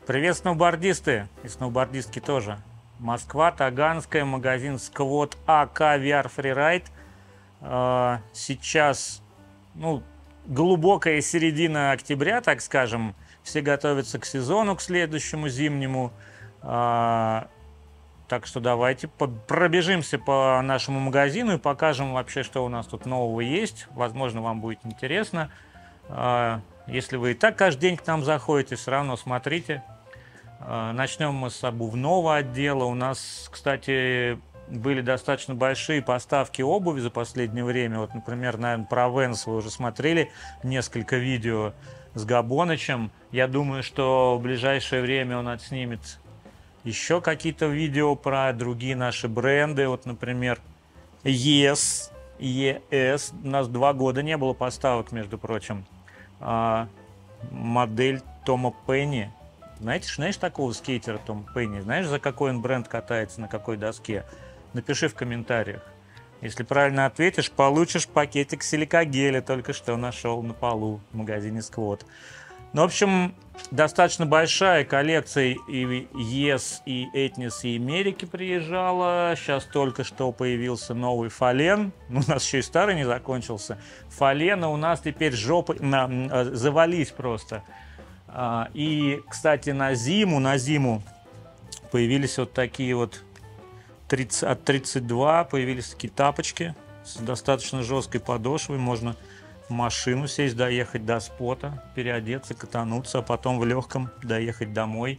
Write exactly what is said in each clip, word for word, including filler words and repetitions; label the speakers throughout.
Speaker 1: Привет, сноубордисты и сноубордистки тоже. Москва, Таганская, магазин Squad эй кей ви ар Freeride. А, Сейчас, ну, глубокая середина октября, так скажем. Все готовятся к сезону, к следующему зимнему. А, Так что давайте по- пробежимся по нашему магазину и покажем вообще, что у нас тут нового есть. Возможно, вам будет интересно. А, Если вы и так каждый день к нам заходите, все равно смотрите. А, Начнем мы с обувного отдела. У нас, кстати, были достаточно большие поставки обуви за последнее время. Вот, например, наверное, про Венс вы уже смотрели несколько видео с Габонычем. Я думаю, что в ближайшее время он отснимет еще какие-то видео про другие наши бренды. Вот, например, Yes, и эс. У нас два года не было поставок, между прочим. А, Модель Тома Пенни. Знаете, знаешь такого скейтера Том Пенни? Знаешь, за какой он бренд катается, на какой доске? Напиши в комментариях. Если правильно ответишь, получишь пакетик силикагеля. Только что нашел на полу в магазине Squad. Ну, в общем, достаточно большая коллекция и Yes, и Etnis, и Америки приезжала. Сейчас только что появился новый Фален. Ну, у нас еще и старый не закончился. Фалена у нас теперь жопы на, завались просто. А, И, кстати, на зиму, на зиму появились вот такие вот тридцать, от тридцать два появились такие тапочки с достаточно жесткой подошвой. Можно в машину сесть, доехать до спота, переодеться, катануться, а потом в легком доехать домой.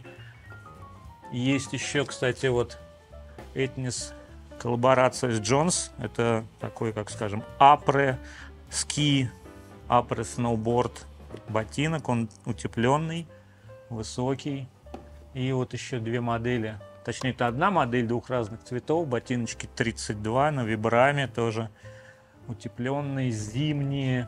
Speaker 1: Есть еще, кстати, вот Etnis коллаборация с Джонс. Это такой, как скажем, апре ски, апре сноуборд ботинок. Он утепленный, высокий. И вот еще две модели. Точнее, это одна модель двух разных цветов. Ботиночки тридцать два на вибраме тоже. Утепленные, зимние.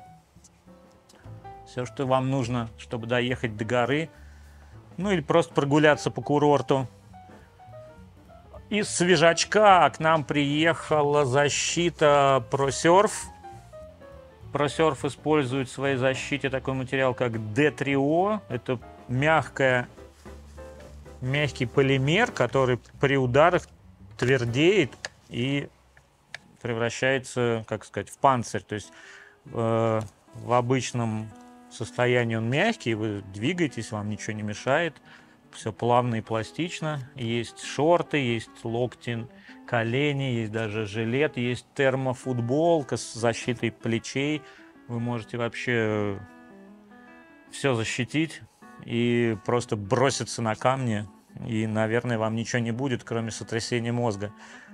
Speaker 1: Все, что вам нужно, чтобы доехать до горы. Ну или просто прогуляться по курорту. Из свежачка к нам приехала защита ProSurf. ProSurf использует в своей защите такой материал, как ди три о. Это мягкая, мягкий полимер, который при ударах твердеет и превращается, как сказать, в панцирь. То есть э, в обычном состоянии он мягкий, вы двигаетесь, вам ничего не мешает. Все плавно и пластично. Есть шорты, есть локти, колени, есть даже жилет, есть термофутболка с защитой плечей. Вы можете вообще все защитить и просто броситься на камни. И, наверное, вам ничего не будет, кроме сотрясения мозга.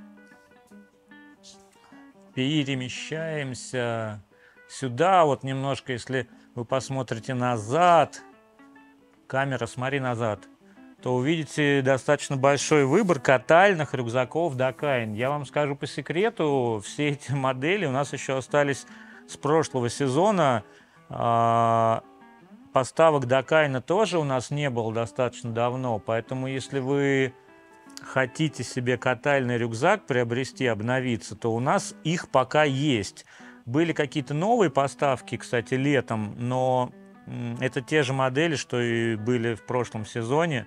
Speaker 1: Перемещаемся сюда, вот немножко, если вы посмотрите назад, камера, смотри назад, то увидите достаточно большой выбор катальных рюкзаков Dakine. Я вам скажу по секрету, все эти модели у нас еще остались с прошлого сезона. Поставок Dakine тоже у нас не было достаточно давно, поэтому если вы хотите себе катальный рюкзак приобрести, обновиться, то у нас их пока есть. Были какие-то новые поставки, кстати, летом, но это те же модели, что и были в прошлом сезоне.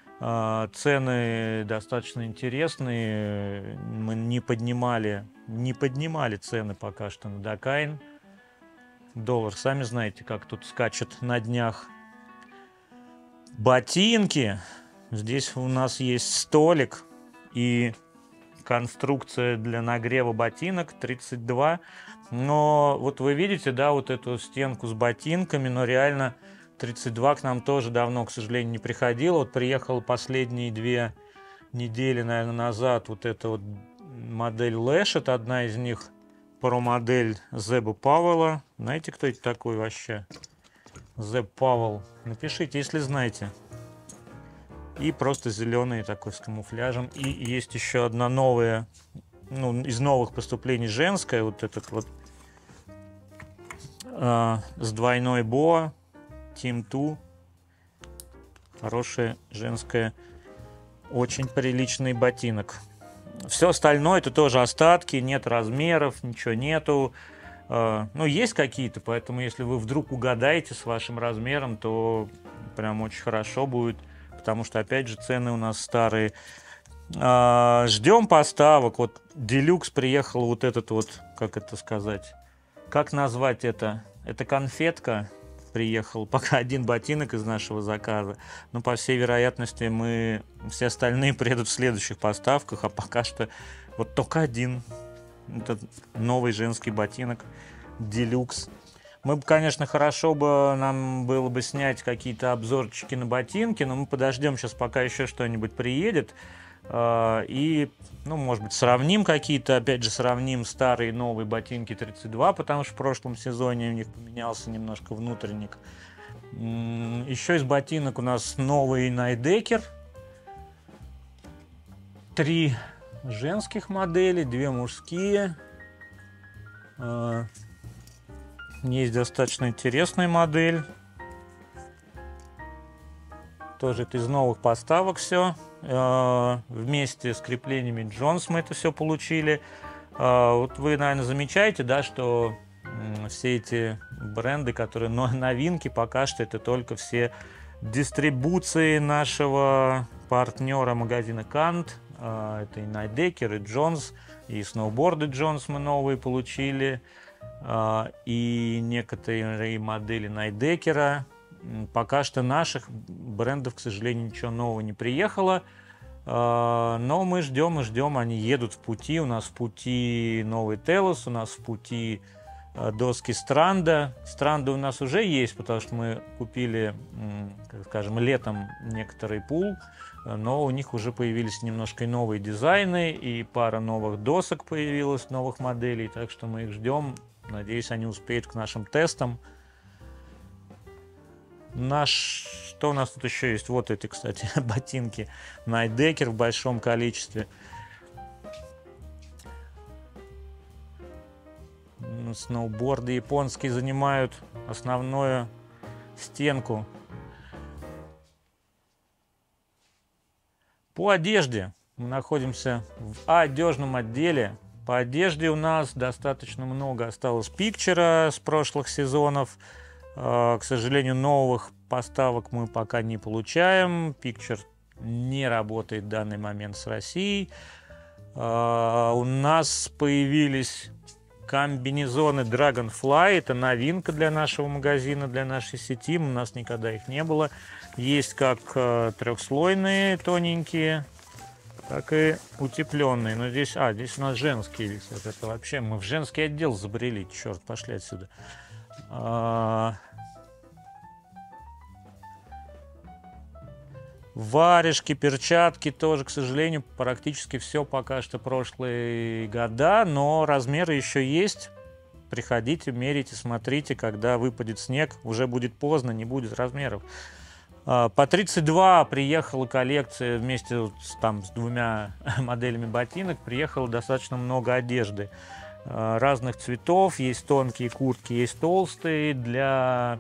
Speaker 1: Цены достаточно интересные. Мы не поднимали, не поднимали цены пока что на Dakine. Доллар, сами знаете, как тут скачет на днях. Ботинки. Здесь у нас есть столик и конструкция для нагрева ботинок тридцать два. Но вот вы видите, да, вот эту стенку с ботинками, но реально тридцать два к нам тоже давно, к сожалению, не приходило. Вот приехала последние две недели, наверное, назад вот эта вот модель Lash, это одна из них, про-модель Зеба Пауэлла. Знаете, кто это такой вообще? Зеб Пауэлл. Напишите, если знаете. И просто зеленый такой с камуфляжем. И есть еще одна новая, ну, из новых поступлений женская, вот этот вот э, с двойной боа, Team два. Хорошая женская, очень приличный ботинок. Все остальное это тоже остатки, нет размеров, ничего нету. Э, ну, есть какие-то, поэтому если вы вдруг угадаете с вашим размером, то прям очень хорошо будет. потому что, опять же, цены у нас старые. А, ждем поставок. Вот Deluxe приехал, вот этот вот, как это сказать, как назвать это? Это конфетка. Приехал пока один ботинок из нашего заказа. Но, по всей вероятности, мы все остальные приедут в следующих поставках, а пока что вот только один. Это новый женский ботинок Deluxe. Мы бы, конечно, хорошо бы нам было бы снять какие-то обзорчики на ботинки, но мы подождем сейчас, пока еще что-нибудь приедет. И, ну, может быть, сравним какие-то, опять же, сравним старые и новые ботинки тридцать два, потому что в прошлом сезоне у них поменялся немножко внутренник. Еще из ботинок у нас новый Найдекер. Три женских модели, две мужские. Есть достаточно интересная модель. Тоже это из новых поставок все. Вместе с креплениями Джонс мы это все получили. Вот вы, наверное, замечаете, да, что все эти бренды, которые новинки, пока что это только все дистрибуции нашего партнера магазина Кант. Это и Найдекер, и Джонс, и сноуборды Джонс мы новые получили, и некоторые модели Найдекера. Пока что наших брендов, к сожалению, ничего нового не приехало, но мы ждем и ждем, они едут в пути. У нас в пути новый Телос, у нас в пути доски Странда. Странда у нас уже есть, потому что мы купили, как скажем, летом некоторый пул, но у них уже появились немножко и новые дизайны, и пара новых досок появилась, новых моделей, так что мы их ждем. Надеюсь, они успеют к нашим тестам. Наш, что у нас тут еще есть? Вот эти, кстати, ботинки Найдекер в большом количестве. Сноуборды японские занимают основную стенку. По одежде мы находимся в одежном отделе. По одежде у нас достаточно много осталось пикчера с прошлых сезонов. К сожалению, новых поставок мы пока не получаем. Picture не работает в данный момент с Россией. У нас появились комбинезоны Dragonfly. Это новинка для нашего магазина, для нашей сети. У нас никогда их не было. Есть как трехслойные тоненькие, так и утепленные. Но здесь, а, здесь у нас женские висят. Это вообще мы в женский отдел забрели. Черт, пошли отсюда. Варежки, перчатки тоже, к сожалению, практически все пока что прошлые года, но размеры еще есть. Приходите, мерите, смотрите, когда выпадет снег, уже будет поздно, не будет размеров. По тридцать два приехала коллекция вместе с, там, с двумя моделями ботинок, приехало достаточно много одежды разных цветов, есть тонкие куртки, есть толстые, для,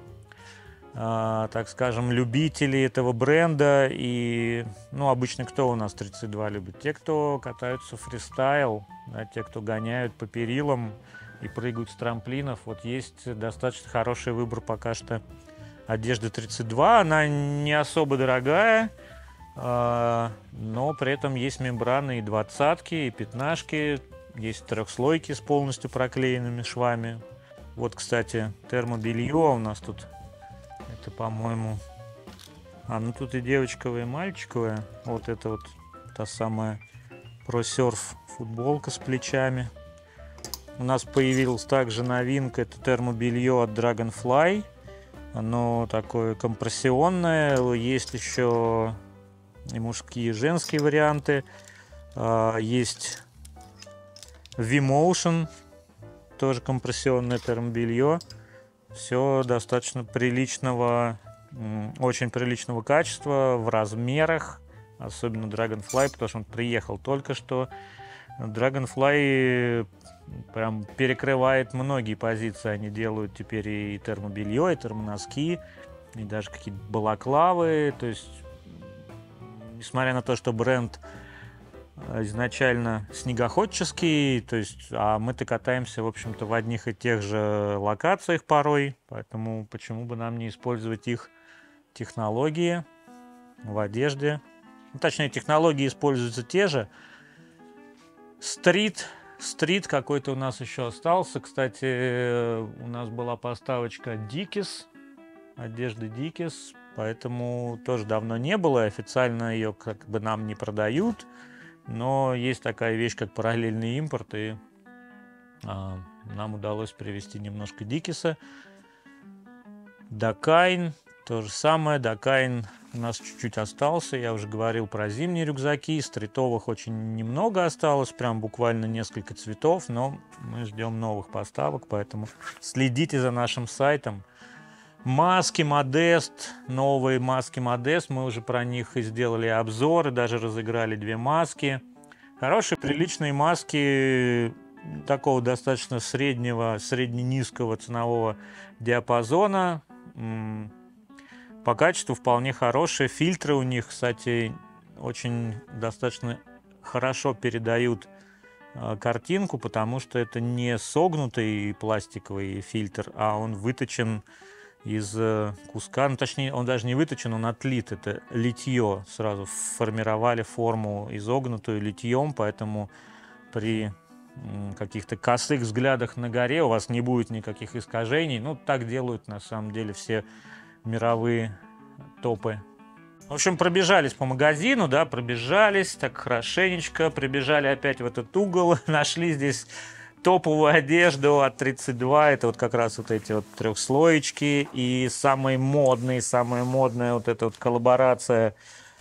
Speaker 1: так скажем, любителей этого бренда. И, ну, обычно кто у нас тридцать два любит? Те, кто катаются фристайл, да, те, кто гоняют по перилам и прыгают с трамплинов. Вот есть достаточно хороший выбор пока что одежды тридцать два. Она не особо дорогая, но при этом есть мембраны и двадцатки, и пятнашки. Есть трехслойки с полностью проклеенными швами. Вот, кстати, термобелье у нас тут. Это, по-моему... А, ну тут и девочковая, и мальчиковая. Вот это вот та самая ProSurf футболка с плечами. У нас появилась также новинка. Это термобелье от Dragonfly. Оно такое компрессионное. Есть еще и мужские, и женские варианты. Есть V-Motion, тоже компрессионное термобелье. Все достаточно приличного, очень приличного качества, в размерах. Особенно Dragonfly, потому что он приехал только что. Dragonfly прям перекрывает многие позиции. Они делают теперь и термобелье, и термоноски, и даже какие-то балаклавы. То есть, несмотря на то, что бренд изначально снегоходческий, то есть, а мы-то катаемся, в общем-то, в одних и тех же локациях порой, поэтому почему бы нам не использовать их технологии. в одежде. Ну, точнее, технологии используются те же. Стрит. Стрит какой-то у нас еще остался. Кстати, у нас была поставочка Dickies. Одежды Dickies. Поэтому тоже давно не было. Официально ее как бы нам не продают. Но есть такая вещь, как параллельный импорт. И а, нам удалось привезти немножко Dickies. Dakine. То же самое. Dakine у нас чуть-чуть остался. Я уже говорил про зимние рюкзаки. Стритовых очень немного осталось. Прям буквально несколько цветов. Но мы ждем новых поставок. Поэтому следите за нашим сайтом. Маски Modest. Новые маски Modest. Мы уже про них и сделали обзоры. Даже разыграли две маски. Хорошие, приличные маски. Такого достаточно среднего, средне-низкого ценового диапазона. По качеству вполне хорошие. Фильтры у них, кстати, очень достаточно хорошо передают э, картинку, потому что это не согнутый пластиковый фильтр, а он выточен из э, куска. Ну, точнее, он даже не выточен, он отлит. Это литье. Сразу формировали форму изогнутую литьем, поэтому при э, каких-то косых взглядах на горе у вас не будет никаких искажений. Ну, так делают на самом деле все мировые топы. В общем, пробежались по магазину, да, пробежались так хорошенечко, прибежали опять в этот угол, нашли здесь топовую одежду от тридцать два, это вот как раз вот эти вот трехслоечки, и самые модные, самая модная вот эта вот коллаборация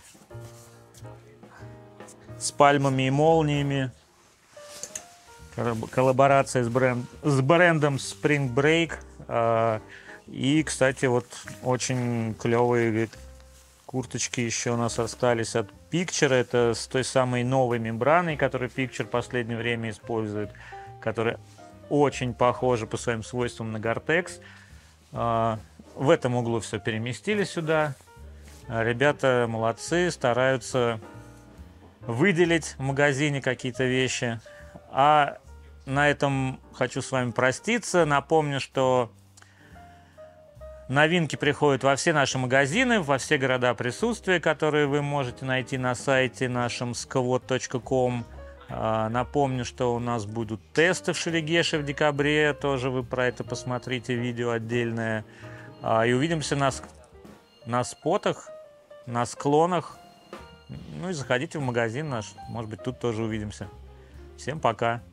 Speaker 1: с пальмами и молниями, коллаборация с, бренд, с брендом Spring Break. И, кстати, вот очень клевые курточки еще у нас остались от Picture. Это с той самой новой мембраной, которую Picture в последнее время использует, которая очень похожа по своим свойствам на Gore-Tex. В этом углу все переместили сюда. Ребята молодцы, стараются выделить в магазине какие-то вещи. А на этом хочу с вами проститься. Напомню, что новинки приходят во все наши магазины, во все города присутствия, которые вы можете найти на сайте нашем skvot точка ком. Напомню, что у нас будут тесты в Шерегеше в декабре. Тоже вы про это посмотрите видео отдельное. И увидимся на, на спотах, на склонах. Ну и заходите в магазин наш. Может быть, тут тоже увидимся. Всем пока.